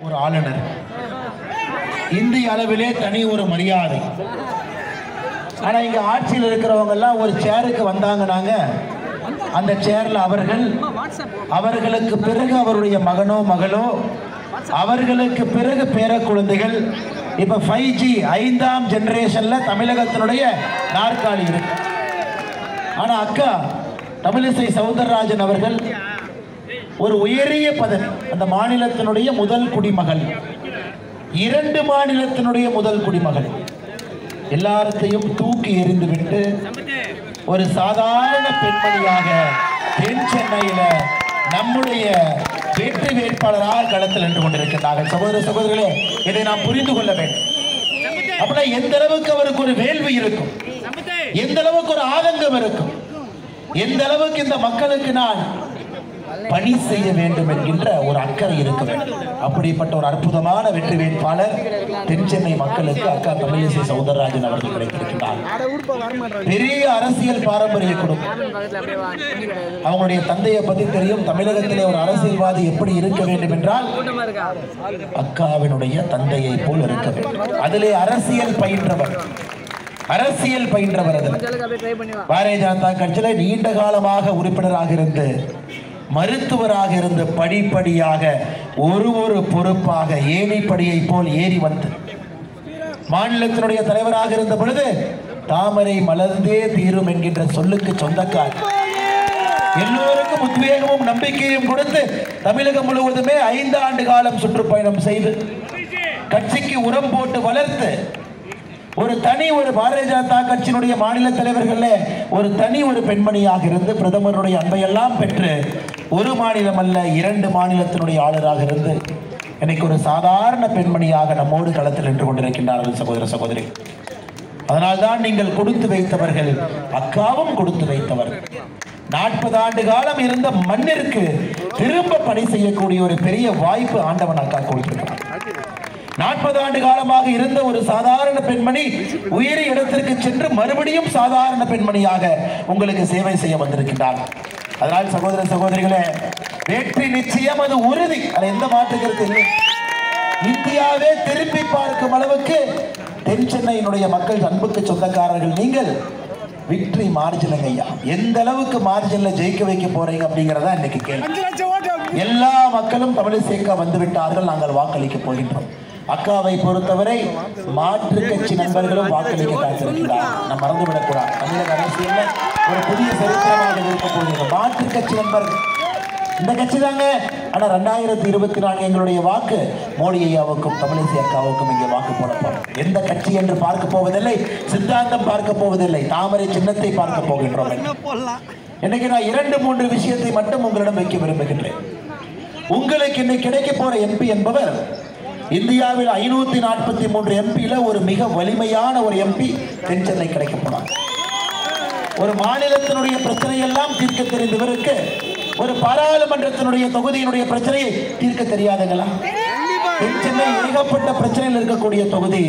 ஒரு ஆளுநர் இந்திய அளவிலே தனி ஒரு மரியாதை. ஆனா இங்க ஆட்சியில் இருக்கிறவங்க எல்லாம் ஒரு சேருக்கு வந்தாங்கன்னாங்க, அந்த சேர்ல அவர்களுக்கு பிறகு அவருடைய மகனோ மகளோ, அவர்களுக்கு பிறகு பேர குழந்தைகள். இப்ப 5G 5ஆம் ஜெனரேஷன்ல தமிழகத்தினுடைய நாற்காலி இருக்கு. ஆனா அக்கா தமிழிசை சவுந்தரராஜன் அவர்கள் ஒரு உயரிய பதவி, அந்த மாநிலத்தினுடைய முதல் குடிமகள், 2 மாநிலத்தினுடைய முதல் குடிமகள், எல்லாத்தையும் தூக்கி எறிந்துவிட்டு ஒரு சாதாரண பெண்மணியாக தென் சென்னையில நம்முடைய வெற்றி வேட்பாளராக களத்தில் நின்று கொண்டிருக்கிறார்கள். சகோதர சகோதரிகளே, இதை நாம் புரிந்து கொள்ள வேண்டும். அப்படின்னா எந்த அளவுக்கு அவருக்கு ஒரு வேள்வி இருக்கும், எந்த அளவுக்கு ஒரு ஆதங்கம் இருக்கும், எந்த அளவுக்கு இந்த மக்களுக்கு நான் பணி செய்ய வேண்டும் என்கின்ற ஒரு அக்கறை இருக்க வேண்டும். அப்படிப்பட்ட ஒரு அற்புதமான வெற்றி வேட்பாளர் தென் சென்னை மக்களுக்கு அக்கா தமிழிசை சவுந்தரராஜன் அவர்கள் கிடைத்திருக்கிறார். பெரிய அரசியல் பாரம்பரிய குடும்பம். அவங்களுடைய தந்தையை பத்தி தெரியும். தமிழகத்திலே ஒரு அரசியல்வாதி எப்படி இருக்க வேண்டும் என்றால் அக்காவினுடைய தந்தையை போல் இருக்க வேண்டும். அதிலே அரசியல் பயின்றவர். பாரதிய ஜனதா கட்சியில நீண்ட காலமாக உறுப்பினராக இருந்து, மருத்துவராக இருந்து, படிப்படியாக ஒரு பொறுப்பாக ஏணிப்படியை போல் ஏறி வந்து மாநிலத்தினுடைய தலைவராக இருந்த பொழுது தாமரை மலர்ந்தே தீரும் என்கின்ற சொல்லுக்கு சொந்தக்கார், எல்லோருக்கும் உத்வேகமும் நம்பிக்கையும் கொடுத்து தமிழகம் முழுவதுமே 5 ஆண்டு காலம் சுற்றுப்பயணம் செய்து கட்சிக்கு உரம் போட்டு வளர்த்து ஒரு பாரதிய ஜனதா கட்சியினுடைய மாநில தலைவர்கள ஒரு பெண்மணியாக இருந்து பிரதமருடைய அன்பையெல்லாம் பெற்று ஒரு மாநிலம் அல்ல 2 மாநிலத்தினுடைய ஆளுநராக இருந்து இன்னைக்கு ஒரு சாதாரண பெண்மணியாக நம்மோடு களத்தில் நின்று கொண்டிருக்கின்றார்கள். சகோதர சகோதரி, அதனால்தான் நீங்கள் கொடுத்து வைத்தவர்கள், அக்காவும் கொடுத்து வைத்தவர்கள். 40 ஆண்டு காலம் இருந்த மண்ணிற்கு திரும்ப பணி செய்யக்கூடிய ஒரு பெரிய வாய்ப்பு ஆண்டவன் அக்கா கொடுத்திருக்கிறார். 40 ஆண்டு காலமாக இருந்த ஒரு சாதாரண பெண்மணி உயரிய இடத்திற்கு சென்று மறுபடியும் சாதாரண பெண்மணியாக உங்களுக்கு சேவை செய்ய வந்திருக்கிறார். அதனால் சகோதர சகோதரிகளே, வெற்றி நிச்சயம், அது உறுதி, அது எந்த மாற்று கருத்து இல்லை. இந்தியாவே திரும்பி பார்க்கும் அளவுக்கு தென் சென்னையினுடைய மக்கள் அன்புக்கு சொந்தக்காரர்கள் நீங்கள். விக்டரி மார்ஜின் ஐயா, எந்த அளவுக்கு மார்ஜின்ல ஜெயிக்க வைக்க போறீங்க அப்படிங்கறத இன்னைக்கு கேள்வி. எல்லா மக்களும் தமிழிசைக்கு வந்து விட்டார்கள், நாங்கள் வாக்களிக்க போகின்றோம். அக்காவை பொறுத்தவரை மாற்று கட்சி நண்பர்களும் வாக்களிக்க காத்திருக்கிறார். நாம் மறந்துவிடக்கூடாது. தமிழக அரசியல் ஒரு புதிய சரித்திரமாக இருக்க போகிறது. மாற்று கட்சி நண்பர்கள் இந்த கட்சி தாங்க. ஆனா 2024 எங்களுடைய வாக்கு மோடி ஐயாவுக்கும் தமிழிசை அக்காவுக்கும் இங்கே வாக்கு போடப்போம். எந்த கட்சி என்று பார்க்க போவதில்லை, சித்தாந்தம் பார்க்க போவதில்லை, தாமரை சின்னத்தை பார்க்க போகின்றோம். இன்னைக்கு நான் 2-3 விஷயத்தை மட்டும் உங்களிடம் வைக்க விரும்புகின்றேன். உங்களுக்கு இன்னைக்கு கிடைக்க போற எம்பி என்பவர் இந்தியாவில் 543 எம்பியில ஒரு மிக வலிமையான ஒரு எம்பி தென் சென்னை கிடைக்க போனார். ஒரு மாநிலத்தினுடைய பிரச்சனை எல்லாம் தீர்க்க தெரிந்தவருக்கு ஒரு பாராளுமன்றத்தினுடைய தொகுதியினுடைய பிரச்சனையை தீர்க்க தெரியாதுங்களா? தென் சென்னை ஏகப்பட்ட பிரச்சனையில் இருக்கக்கூடிய தொகுதி.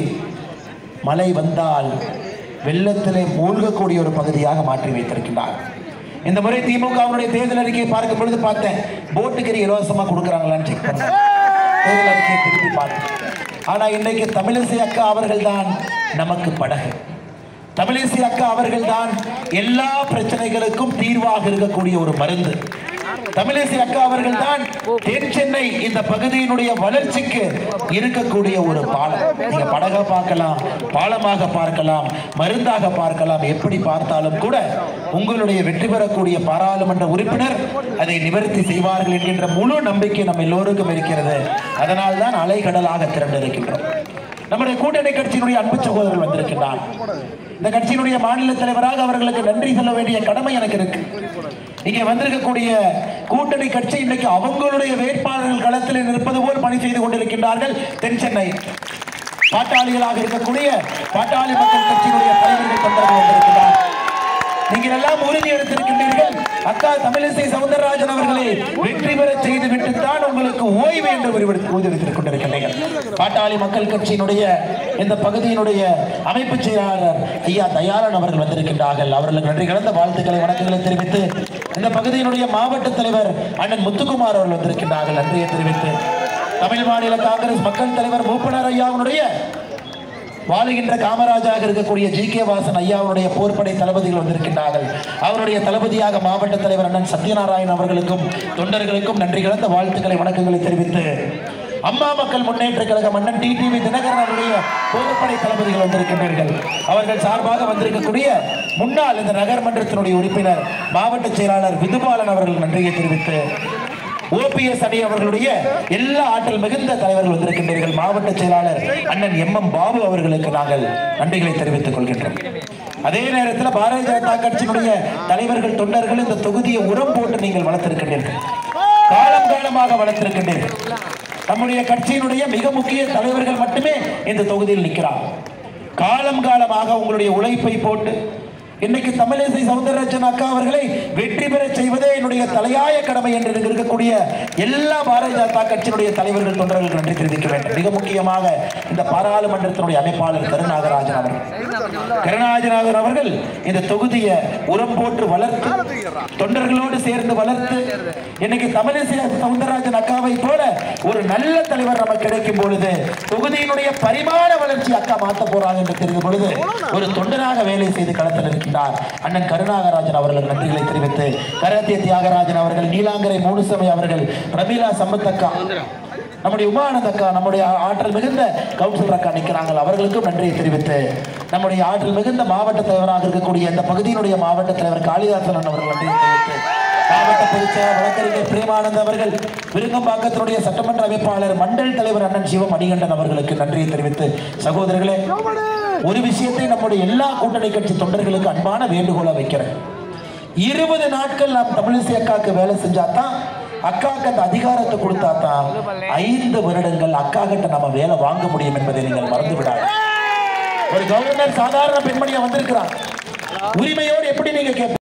மழை வந்தால் வெள்ளத்திலே மூழ்கக்கூடிய ஒரு பகுதியாக மாற்றி வைத்திருக்கிறார். இந்த முறை திமுகவுடைய தேர்தல் அறிக்கையை பார்க்கும் பொழுது பார்த்தேன், போட்டுக்கறி இலவசமா கொடுக்குறாங்களான்னு செக் பண்ணேன். தேர்தல் அறிக்கையை திருப்பி பார்த்தேன். ஆனா இன்னைக்கு தமிழிசை அக்கா அவர்கள் தான் நமக்கு படகு. தமிழிசை அக்கா அவர்கள் தான் எல்லா பிரச்சனைகளுக்கும் தீர்வாக இருக்கக்கூடிய ஒரு மருந்து. தமிழிசை அக்கா அவர்கள் தான் தென் சென்னை இந்த பகுதியினுடைய வளர்ச்சிக்கு இருக்கக்கூடிய ஒரு பாலம். நீங்க படகா பார்க்கலாம், பாலமாக பார்க்கலாம், மருந்தாக பார்க்கலாம், எப்படி பார்த்தாலும் கூட உங்களுடைய வெற்றி பெறக்கூடிய பாராளுமன்ற உறுப்பினர் அதை நிவர்த்தி செய்வார்கள் என்கின்ற முழு நம்பிக்கை நம்ம எல்லோருக்கும் இருக்கிறது. அதனால் தான் அலைகடலாக திரண்டிருக்கின்றோம். நம்முடைய கூட்டணி கட்சியினுடைய அன்பு சகோதரர்கள் வந்திருக்கிறார். இந்த கட்சியினுடைய மாநில தலைவராக அவர்களுக்கு நன்றி சொல்ல வேண்டிய கடமை எனக்கு இருக்கு. இங்கே வந்திருக்கக்கூடிய கூட்டணி கட்சி இன்னைக்கு அவங்களுடைய வேட்பாளர்கள் களத்தில் நிற்பது போல் பணி செய்து கொண்டிருக்கின்றார்கள். தென் சென்னை பாட்டாளிகளாக இருக்கக்கூடிய பாட்டாளி மக்கள் கட்சியினுடைய தலைவர்கள் தொண்டர்கள் வந்திருக்கிறார். நீங்கள் எல்லாம் உறுதி எடுத்திருக்கின்றீர்கள். அக்கா தமிழிசை சவுந்தரராஜன் அவர்களை வெற்றி பெற செய்து விட்டுத்தான் உங்களுக்கு ஓய்வு என்று உறுதியெடுத்துக் கொண்டிருக்கின்றீர்கள். பாட்டாளி மக்கள் கட்சியினுடைய இந்த பகுதியினுடைய அமைப்பு செயலாளர் ஐயா தயாளன் அவர்கள் வந்திருக்கின்றார்கள். அவர்களுக்கு நன்றி கலந்த வாழ்த்துக்களை வணக்கங்களை தெரிவித்து, இந்த பகுதியினுடைய மாவட்ட தலைவர் அண்ணன் முத்துக்குமார் அவர்கள் வந்திருக்கின்றார்கள். நன்றியை தெரிவித்து தமிழ் மாநில காங்கிரஸ் மக்கள் தலைவர் மூப்பனார் ஐயாவுடைய வாழுகின்ற காமராஜாக இருக்கக்கூடிய ஜி.கே. வாசன் ஐயாவுடைய போர்ப்படை தளபதிகள் வந்திருக்கின்றார்கள். அவருடைய தளபதியாக மாவட்ட தலைவர் அண்ணன் சத்யநாராயணன் அவர்களுக்கும் தொண்டர்களுக்கும் நன்றி கலந்த வாழ்த்துக்களை வணக்கங்களை தெரிவித்து அம்மா மக்கள் முன்னேற்ற கழகம் அண்ணன் டிடிவி தினகரன் அவருடைய போர்ப்படை தளபதிகள் வந்திருக்கின்றார்கள். அவர்கள் சார்பாக வந்திருக்கக்கூடிய முன்னாள் இந்த நகர்மன்றத்தினுடைய உறுப்பினர் மாவட்ட செயலாளர் விதுபாலன் அவர்கள் நன்றியை தெரிவித்து ஓபிஎஸ் அணி அவர்களுடைய எல்லா ஆற்றல் மிகுந்த தலைவர்கள் வந்திருக்கின்றீர்கள். மாவட்ட செயலாளர் அண்ணன் எம் பாபு அவர்களுக்கு நாங்கள் நன்றிகளை தெரிவித்துக் கொள்கின்றோம். அதே நேரத்தில் பாரதிய ஜனதா கட்சியினுடைய தலைவர்கள் தொண்டர்கள் இந்த தொகுதியை உரம் போட்டு நீங்கள் வளர்த்திருக்கின்றீர்கள், காலம் காலமாக வளர்த்திருக்கின்றீர்கள். நம்முடைய கட்சியினுடைய மிக முக்கிய தலைவர்கள் மட்டுமே இந்த தொகுதியில் நிற்கிறார். காலம் காலமாக உங்களுடைய உழைப்பை போட்டு இன்னைக்கு தமிழிசை சவுந்தரராஜன் அக்கா அவர்களை வெற்றி பெற செய்வதே என்னுடைய தலையாய கடமை என்று இருக்கக்கூடிய எல்லா பாரதிய ஜனதா கட்சியினுடைய தலைவர்கள் தொண்டர்களுக்கு நன்றி தெரிவிக்க வேண்டும். மிக முக்கியமாக இந்த பாராளுமன்றத்தினுடைய அமைப்பாளர் கருணாஜன் அவர்கள் இந்த தொகுதியை உரம் போட்டு வளர்த்து தொண்டர்களோடு சேர்ந்து வளர்த்து இன்னைக்கு தமிழிசை சவுந்தரராஜன் அக்காவை போல ஒரு நல்ல தலைவர் நமக்கு கிடைக்கும் பொழுது தொகுதியினுடைய பரிமாண வளர்ச்சி அக்கா மாற்ற போறாங்க என்று தெரிந்த பொழுது ஒரு தொண்டராக வேலை செய்து களத்தில் இருக்கின்றார் அண்ணன் கருணாகராஜன் அவர்கள் நன்றிகளை தெரிவித்து கரத்திய தியாகராஜன் அவர்கள், நீலாங்கரை மூணுசமை அவர்கள், பிரமீளா சம்பத்தக்கா, நம்முடைய உமானந்த அக்கா, நம்முடைய ஆற்றல் மிகுந்த கவுன்சிலர் அக்கா நிற்கிறாங்க, அவர்களுக்கும் நன்றியை தெரிவித்து நம்முடைய ஆற்றல் மிகுந்த மாவட்ட தலைவராக இருக்கக்கூடிய இந்த பகுதியினுடைய மாவட்ட தலைவர் காளிதாசன் அவர்கள் நன்றியை தெரிவித்து மாவட்ட பொதுச்செயலாளர் வழக்கறிஞர் பிரேமானந்த் அவர்கள், விருங்கம்பாக்கத்தினுடைய சட்டமன்ற அமைப்பாளர் மண்டல் தலைவர் அண்ணன் சிவம் மணிகண்டன் அவர்களுக்கு நன்றியை தெரிவித்து சகோதரர்களே, ஒரு விஷயத்தை நம்முடைய எல்லா கூட்டணி கட்சி தொண்டர்களுக்கு அன்பான வேண்டுகோளை வைக்கிறேன். 20 நாட்கள் நாம் தமிழிசை அக்காவுக்கு வேலை செஞ்சாதான், அக்காவுக்கு அந்த அதிகாரத்தை கொடுத்தாதான் 5 வருடங்கள் அக்கா கிட்ட நம்ம வேலை வாங்க முடியும் என்பதை நீங்கள் மறந்து விடாது. ஒரு கவர்னர் சாதாரண பெண்மணியா வந்திருக்கிறார், உரிமையோடு எப்படி நீங்க